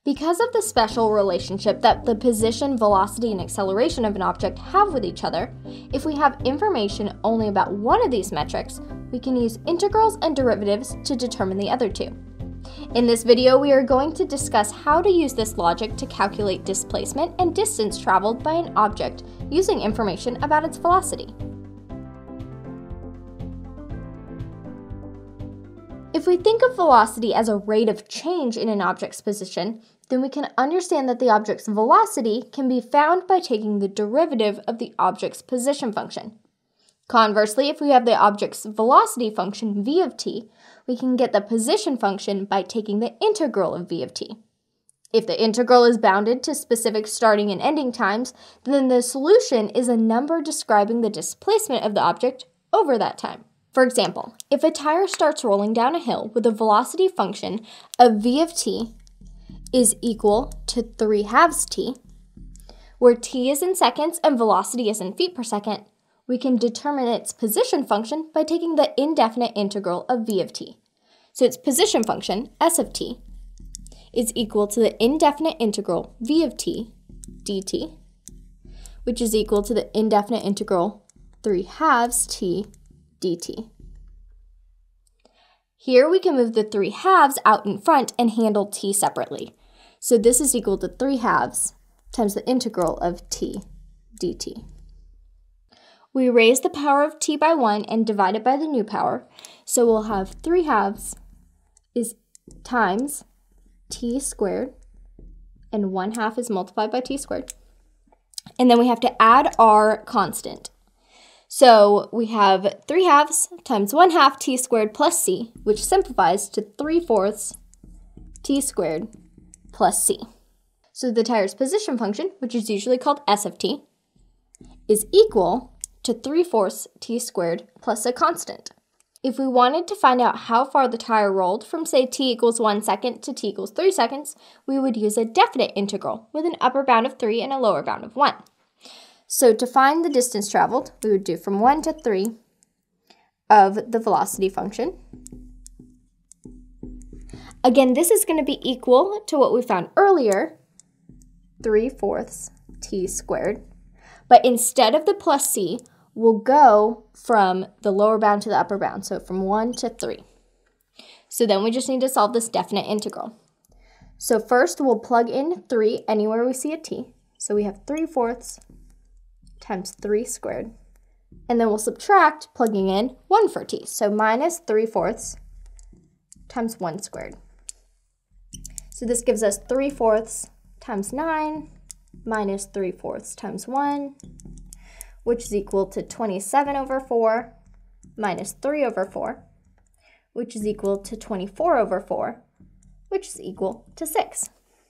Because of the special relationship that the position, velocity, and acceleration of an object have with each other, if we have information only about one of these metrics, we can use integrals and derivatives to determine the other two. In this video, we are going to discuss how to use this logic to calculate displacement and distance traveled by an object using information about its velocity. If we think of velocity as a rate of change in an object's position, then we can understand that the object's velocity can be found by taking the derivative of the object's position function. Conversely, if we have the object's velocity function v of t, we can get the position function by taking the integral of v of t. If the integral is bounded to specific starting and ending times, then the solution is a number describing the displacement of the object over that time. For example, if a tire starts rolling down a hill with a velocity function of v of t is equal to 3/2 t, where t is in seconds and velocity is in feet per second, we can determine its position function by taking the indefinite integral of v of t. So its position function, s of t, is equal to the indefinite integral v of t dt, which is equal to the indefinite integral 3/2 t dt. Here we can move the 3/2 out in front and handle t separately. So this is equal to 3/2 times the integral of t dt. We raise the power of t by 1 and divide it by the new power, so we'll have 3/2 is times t squared, and 1/2 is multiplied by t squared. And then we have to add our constant. So we have 3/2 times 1/2 t squared plus c, which simplifies to 3/4 t squared plus c. So the tire's position function, which is usually called s of t, is equal to 3/4 t squared plus a constant. If we wanted to find out how far the tire rolled from, say, t equals 1 second to t equals 3 seconds, we would use a definite integral with an upper bound of 3 and a lower bound of 1. So to find the distance traveled, we would do from 1 to 3 of the velocity function. Again, this is going to be equal to what we found earlier, 3/4 t squared. But instead of the plus c, we'll go from the lower bound to the upper bound, so from 1 to 3. So then we just need to solve this definite integral. So first we'll plug in 3 anywhere we see a t. So we have 3/4 times 3 squared. And then we'll subtract, plugging in 1 for t. So minus 3/4 times 1 squared. So this gives us 3/4 times 9 minus 3/4 times 1, which is equal to 27 over 4 minus 3 over 4, which is equal to 24 over 4, which is equal to 6.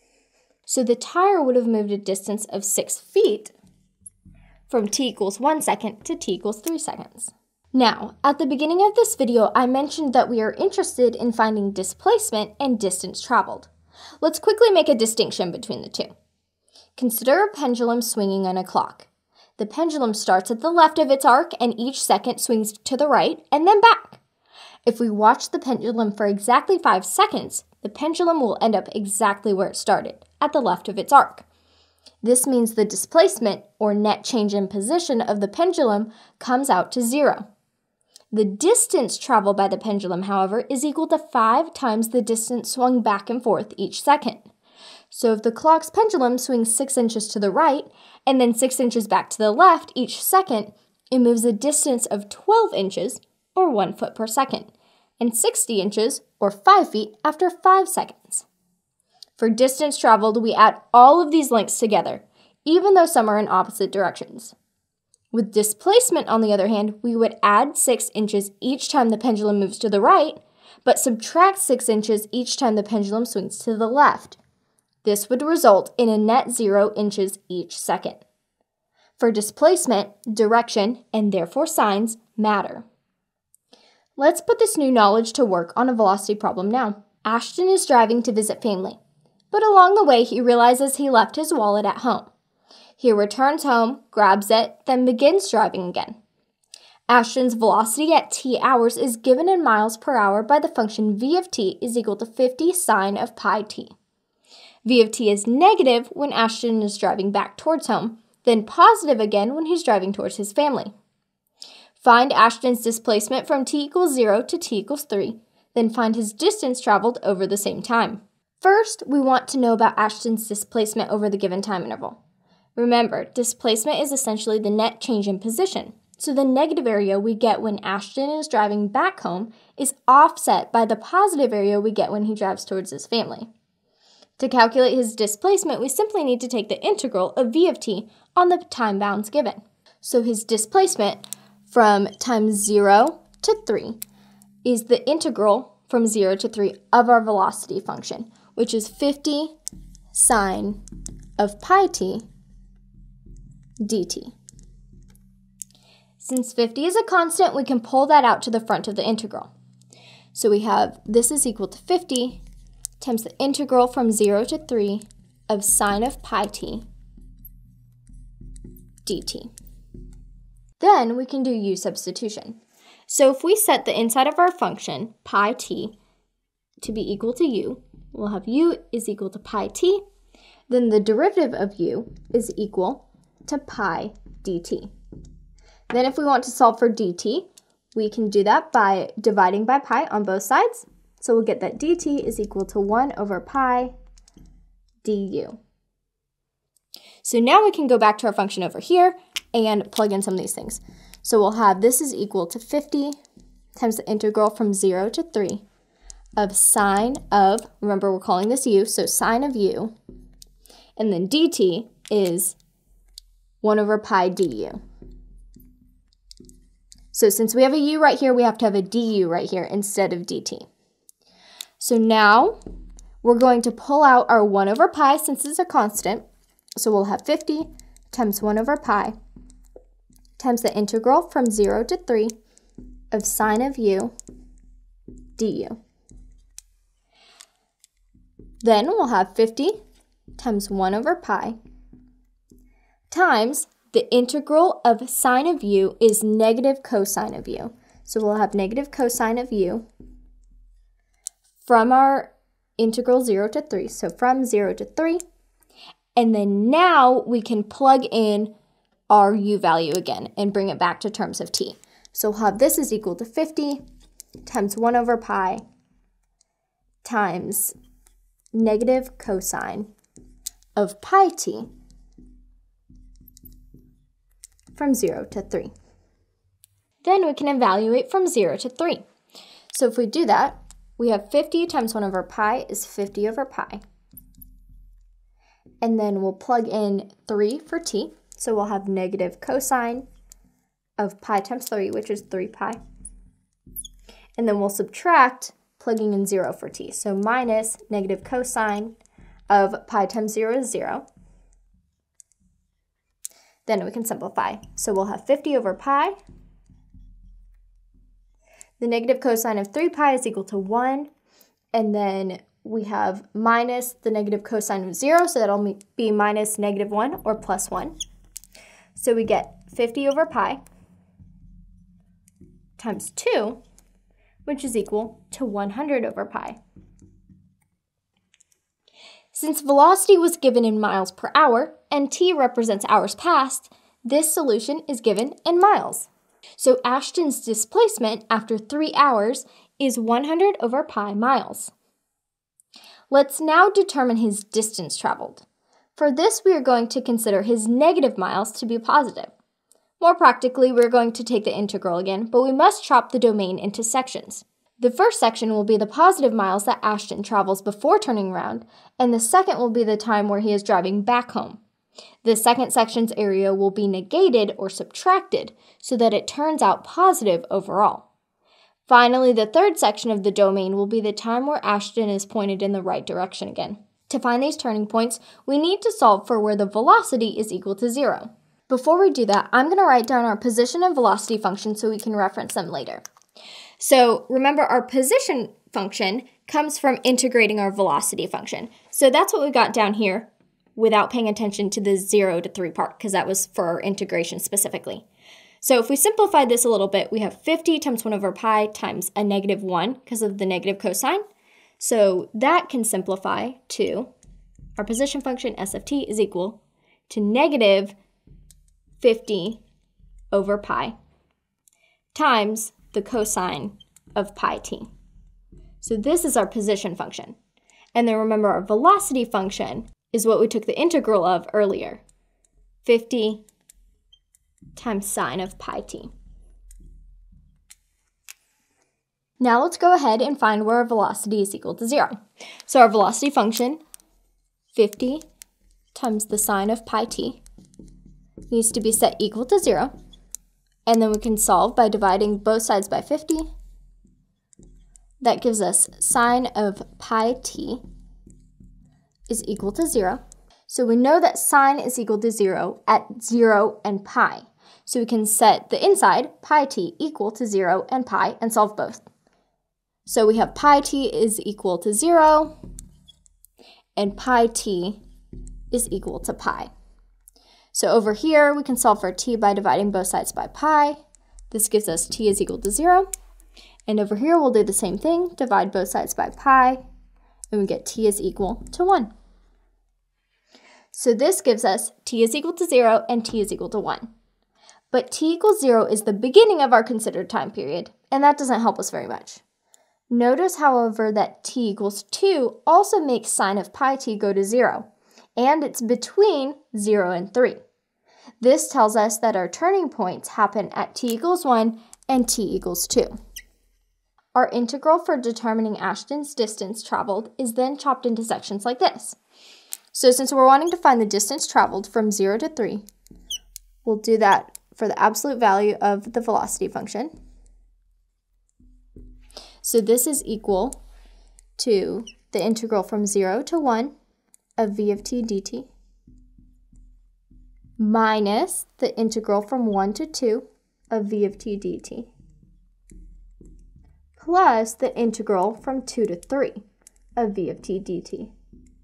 So the tire would have moved a distance of 6 feet from t equals 1 second to t equals 3 seconds. Now, at the beginning of this video, I mentioned that we are interested in finding displacement and distance traveled. Let's quickly make a distinction between the two. Consider a pendulum swinging on a clock. The pendulum starts at the left of its arc and each second swings to the right and then back. If we watch the pendulum for exactly 5 seconds, the pendulum will end up exactly where it started, at the left of its arc. This means the displacement, or net change in position, of the pendulum comes out to 0. The distance traveled by the pendulum, however, is equal to 5 times the distance swung back and forth each second. So if the clock's pendulum swings 6 inches to the right and then 6 inches back to the left each second, it moves a distance of 12 inches, or 1 foot per second, and 60 inches, or 5 feet, after 5 seconds. For distance traveled, we add all of these lengths together, even though some are in opposite directions. With displacement, on the other hand, we would add 6 inches each time the pendulum moves to the right, but subtract 6 inches each time the pendulum swings to the left. This would result in a net 0 inches each second. For displacement, direction, and therefore signs, matter. Let's put this new knowledge to work on a velocity problem now. Ashton is driving to visit family, but along the way he realizes he left his wallet at home. He returns home, grabs it, then begins driving again. Ashton's velocity at t hours is given in miles per hour by the function v of t is equal to 50 sine of pi t. V of t is negative when Ashton is driving back towards home, then positive again when he's driving towards his family. Find Ashton's displacement from t equals 0 to t equals 3, then find his distance traveled over the same time. First, we want to know about Ashton's displacement over the given time interval. Remember, displacement is essentially the net change in position, so the negative area we get when Ashton is driving back home is offset by the positive area we get when he drives towards his family. To calculate his displacement, we simply need to take the integral of v of t on the time bounds given. So his displacement from time 0 to 3 is the integral from 0 to 3 of our velocity function, which is 50 sine of pi t dt. Since 50 is a constant, we can pull that out to the front of the integral. So we have this is equal to 50 times the integral from 0 to 3 of sine of pi t dt. Then we can do u substitution. So if we set the inside of our function, pi t, to be equal to u, we'll have u is equal to pi t, then the derivative of u is equal to pi dt. Then if we want to solve for dt, we can do that by dividing by pi on both sides. So we'll get that dt is equal to 1 over pi du. So now we can go back to our function over here and plug in some of these things. So we'll have this is equal to 50 times the integral from 0 to 3 of sine of, remember we're calling this u, so sine of u, and then dt is 1 over pi du. So since we have a u right here, we have to have a du right here instead of dt. So now we're going to pull out our 1 over pi since it's a constant. So we'll have 50 times 1 over pi times the integral from 0 to 3 of sine of u du. Then we'll have 50 times 1 over pi times the integral of sine of u is negative cosine of u. So we'll have negative cosine of u from our integral 0 to 3. So from 0 to 3. And then now we can plug in our u value again and bring it back to terms of t. So we'll have this is equal to 50 times 1 over pi times negative cosine of pi t from 0 to 3. Then we can evaluate from 0 to 3. So if we do that, we have 50 times 1 over pi is 50 over pi. And then we'll plug in 3 for t. So we'll have negative cosine of pi times 3, which is 3 pi. And then we'll subtract, plugging in 0 for t. So minus negative cosine of pi times 0 is 0. Then we can simplify. So we'll have 50 over pi. The negative cosine of 3 pi is equal to 1. And then we have minus the negative cosine of 0, so that'll be minus negative 1 or plus 1. So we get 50 over pi times 2, which is equal to 100 over pi. Since velocity was given in miles per hour and t represents hours passed, this solution is given in miles. So Ashton's displacement after 3 hours is 100 over pi miles. Let's now determine his distance traveled. For this, we are going to consider his negative miles to be positive. More practically, we're going to take the integral again, but we must chop the domain into sections. The first section will be the positive miles that Ashton travels before turning around, and the second will be the time where he is driving back home. The second section's area will be negated or subtracted so that it turns out positive overall. Finally, the third section of the domain will be the time where Ashton is pointed in the right direction again. To find these turning points, we need to solve for where the velocity is equal to 0. Before we do that, I'm going to write down our position and velocity functions so we can reference them later. So remember, our position function comes from integrating our velocity function. So that's what we got down here without paying attention to the 0 to 3 part, because that was for our integration specifically. So if we simplify this a little bit, we have 50 times 1 over pi times a negative 1 because of the negative cosine. So that can simplify to our position function s of t is equal to negative 50 over pi times the cosine of pi t. So this is our position function. And then remember, our velocity function is what we took the integral of earlier, 50 times sine of pi t. Now let's go ahead and find where our velocity is equal to 0. So our velocity function, 50 times the sine of pi t, needs to be set equal to 0. And then we can solve by dividing both sides by 50. That gives us sine of pi t is equal to 0. So we know that sine is equal to 0 at 0 and pi. So we can set the inside, pi t, equal to 0 and pi, and solve both. So we have pi t is equal to 0, and pi t is equal to pi. So over here, we can solve for t by dividing both sides by pi. This gives us t is equal to 0. And over here, we'll do the same thing, divide both sides by pi, and we get t is equal to 1. So this gives us t is equal to 0 and t is equal to 1. But t equals 0 is the beginning of our considered time period, and that doesn't help us very much. Notice, however, that t equals 2 also makes sine of pi t go to 0, and it's between 0 and 3. This tells us that our turning points happen at t equals 1 and t equals 2. Our integral for determining Ashton's distance traveled is then chopped into sections like this. So since we're wanting to find the distance traveled from 0 to 3, we'll do that for the absolute value of the velocity function. So this is equal to the integral from 0 to 1 of v of t dt minus the integral from 1 to 2 of v of t dt plus the integral from 2 to 3 of v of t dt.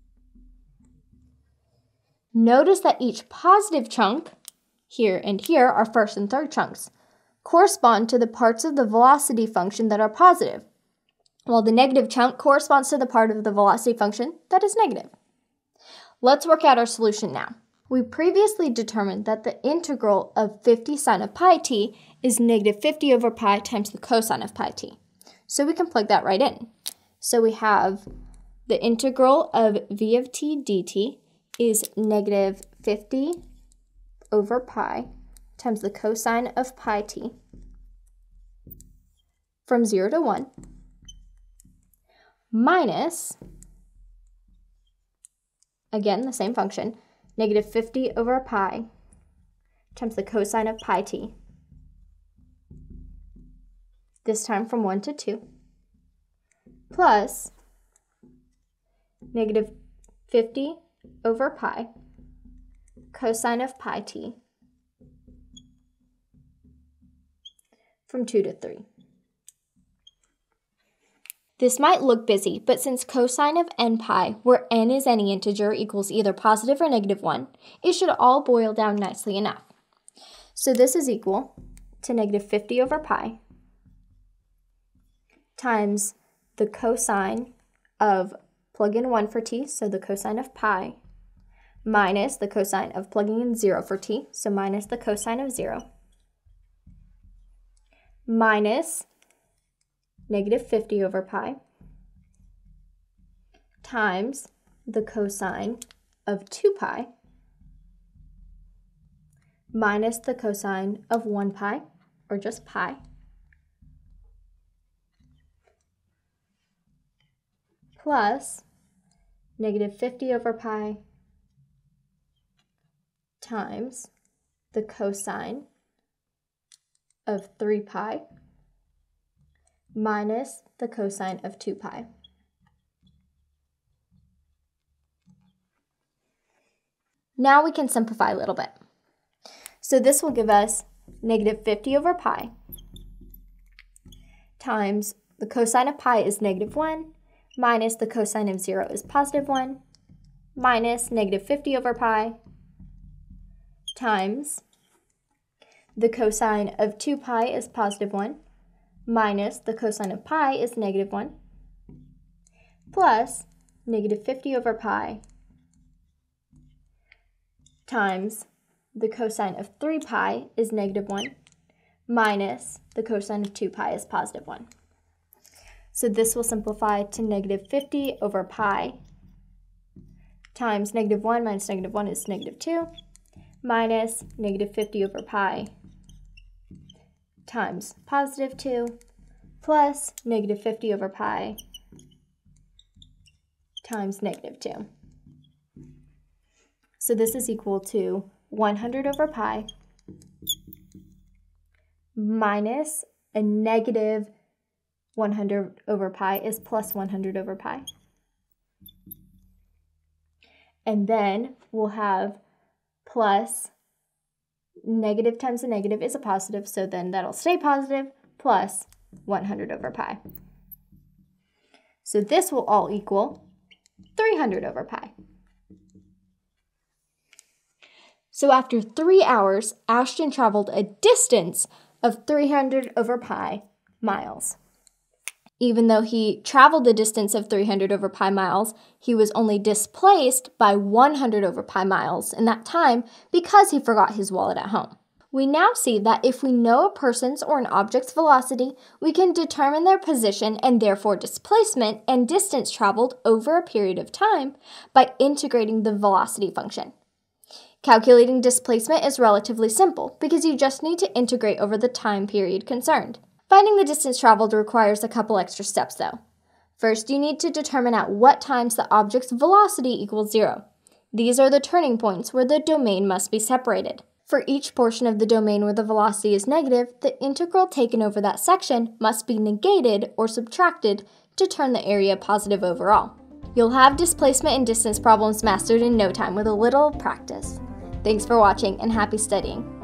Notice that each positive chunk, here and here, our first and third chunks, correspond to the parts of the velocity function that are positive, while the negative chunk corresponds to the part of the velocity function that is negative. Let's work out our solution now. We previously determined that the integral of 50 sine of pi t is negative 50 over pi times the cosine of pi t. So we can plug that right in. So we have the integral of v of t dt is negative 50 over pi times the cosine of pi t from 0 to 1 minus, again, the same function, negative 50 over pi times the cosine of pi t, this time from 1 to 2, plus negative 50 over pi cosine of pi t from 2 to 3. This might look busy, but since cosine of n pi, where n is any integer, equals either positive or negative 1, it should all boil down nicely enough. So this is equal to negative 50 over pi times the cosine of, plug in 1 for t, so the cosine of pi, minus the cosine of plugging in 0 for t, so minus the cosine of 0, minus negative 50 over pi times the cosine of 2 pi minus the cosine of 1 pi, or just pi, plus negative 50 over pi times the cosine of 3 pi minus the cosine of 2 pi. Now we can simplify a little bit. So this will give us negative 50 over pi times the cosine of pi is negative 1 minus the cosine of 0 is positive 1 minus negative 50 over pi times the cosine of 2 pi is positive 1 minus the cosine of pi is negative 1 plus negative 50 over pi times the cosine of 3 pi is negative 1 minus the cosine of 2 pi is positive 1. So this will simplify to negative 50 over pi times negative 1 minus negative 1 is negative 2 minus negative 50 over pi times positive 2 plus negative 50 over pi times negative 2. So this is equal to 100 over pi minus a negative 100 over pi is plus 100 over pi. And then we'll have plus negative times a negative is a positive, so then that'll stay positive, plus 100 over pi. So this will all equal 300 over pi. So after 3 hours, Ashton traveled a distance of 300 over pi miles. Even though he traveled the distance of 300 over pi miles, he was only displaced by 100 over pi miles in that time because he forgot his wallet at home. We now see that if we know a person's or an object's velocity, we can determine their position and therefore displacement and distance traveled over a period of time by integrating the velocity function. Calculating displacement is relatively simple because you just need to integrate over the time period concerned. Finding the distance traveled requires a couple extra steps though. First, you need to determine at what times the object's velocity equals 0. These are the turning points where the domain must be separated. For each portion of the domain where the velocity is negative, the integral taken over that section must be negated or subtracted to turn the area positive overall. You'll have displacement and distance problems mastered in no time with a little practice. Thanks for watching and happy studying.